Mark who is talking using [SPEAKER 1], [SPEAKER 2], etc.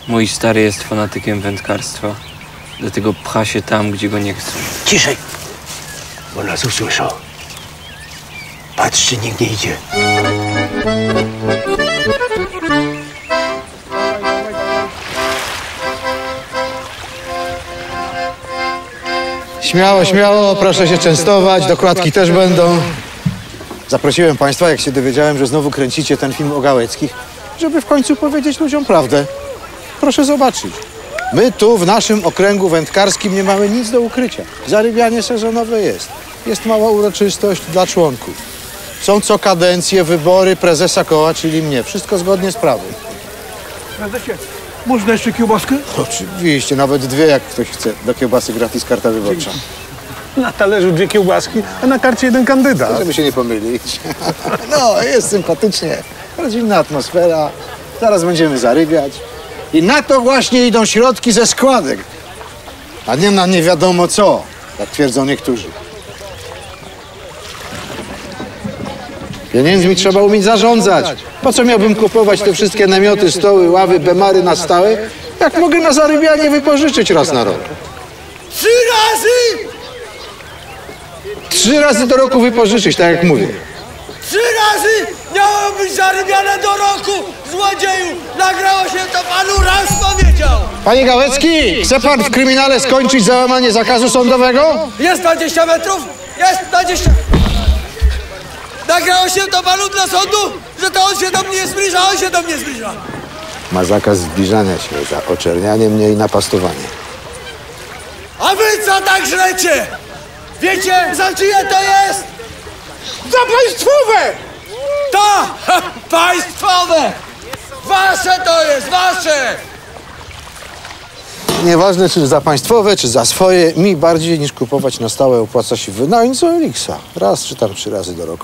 [SPEAKER 1] Mój stary jest fanatykiem wędkarstwa. Dlatego pcha się tam, gdzie go nie chcą.
[SPEAKER 2] Ciszej, bo nas usłyszą. Patrz, czy nikt nie idzie.
[SPEAKER 3] Śmiało, śmiało, proszę się częstować, dokładki też będą. Zaprosiłem państwa, jak się dowiedziałem, że znowu kręcicie ten film o Gałeckich, żeby w końcu powiedzieć ludziom prawdę. Proszę zobaczyć. My tu w naszym okręgu wędkarskim nie mamy nic do ukrycia. Zarybianie sezonowe jest. Jest mała uroczystość dla członków. Są co kadencje wybory prezesa koła, czyli mnie. Wszystko zgodnie z prawem.
[SPEAKER 2] Prezesie, można jeszcze kiełbaskę?
[SPEAKER 3] Oczywiście, nawet dwie, jak ktoś chce. Do kiełbasy gratis karta wyborcza.
[SPEAKER 4] Na talerzu 2 kiełbaski, a na karcie 1 kandydat.
[SPEAKER 3] Żeby się nie pomylić. No, jest sympatycznie. Rodzinna atmosfera. Zaraz będziemy zarybiać. I na to właśnie idą środki ze składek. A nie na nie wiadomo co, jak twierdzą niektórzy. Pieniędzmi trzeba umieć zarządzać. Po co miałbym kupować te wszystkie namioty, stoły, ławy, bemary na stałe, jak mogę na zarybianie wypożyczyć raz na rok?
[SPEAKER 2] 3 razy!
[SPEAKER 3] 3 razy do roku wypożyczyć, tak jak mówię.
[SPEAKER 2] 3 razy miało być zarybiane do roku, złodzieju! Nagrało się to panu, raz powiedział!
[SPEAKER 3] Panie Gałecki, chce pan w kryminale skończyć za łamanie zakazu sądowego?
[SPEAKER 2] Jest 20 metrów? Jest 20! Nagrało się to panu dla sądu, że to on się do mnie zbliża, on się do mnie zbliża!
[SPEAKER 3] Ma zakaz zbliżania się za oczernianie mnie i napastowanie.
[SPEAKER 2] A wy co tak żrecie? Wiecie, za czyje to jest?
[SPEAKER 4] Za państwowe!
[SPEAKER 2] To! Państwowe! Wasze to jest, wasze!
[SPEAKER 3] Nieważne, czy za państwowe, czy za swoje, mi bardziej niż kupować na stałe opłaca się wynająć z Elixa. Raz czy tam 3 razy do roku.